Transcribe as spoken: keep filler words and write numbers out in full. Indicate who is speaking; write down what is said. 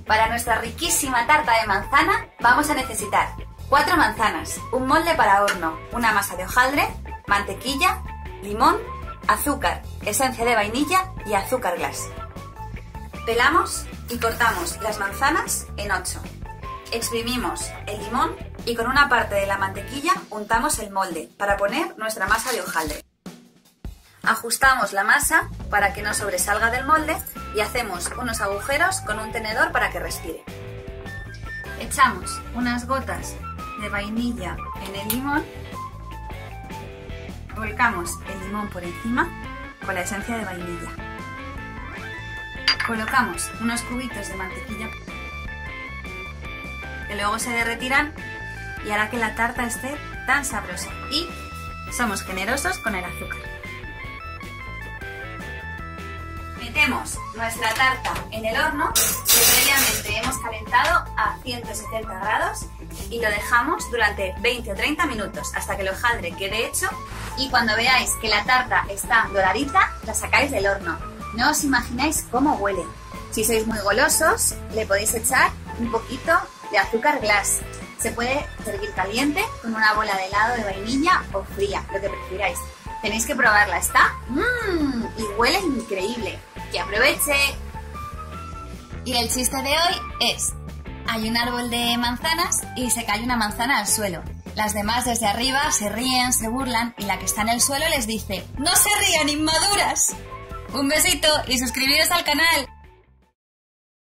Speaker 1: Para nuestra riquísima tarta de manzana vamos a necesitar cuatro manzanas, un molde para horno, una masa de hojaldre, mantequilla, limón, azúcar, esencia de vainilla y azúcar glass. Pelamos y cortamos las manzanas en ocho. Exprimimos el limón y con una parte de la mantequilla untamos el molde para poner nuestra masa de hojaldre. Ajustamos la masa para que no sobresalga del molde y hacemos unos agujeros con un tenedor para que respire. Echamos unas gotas de vainilla en el limón, volcamos el limón por encima con la esencia de vainilla. Colocamos unos cubitos de mantequilla que luego se derretirán y hará que la tarta esté tan sabrosa. Y somos generosos con el azúcar. Metemos nuestra tarta en el horno que previamente hemos calentado a ciento setenta grados y lo dejamos durante veinte o treinta minutos hasta que el hojaldre quede hecho, y cuando veáis que la tarta está doradita la sacáis del horno. No os imagináis cómo huele. Si sois muy golosos le podéis echar un poquito de azúcar glass. Se puede servir caliente con una bola de helado de vainilla o fría, lo que prefiráis. Tenéis que probarla, está mmm, y huele increíble. ¡Que aproveche! Y el chiste de hoy es: hay un árbol de manzanas y se cae una manzana al suelo. Las demás desde arriba se ríen, se burlan y la que está en el suelo les dice: ¡no se rían, inmaduras! Un besito y suscribiros al canal.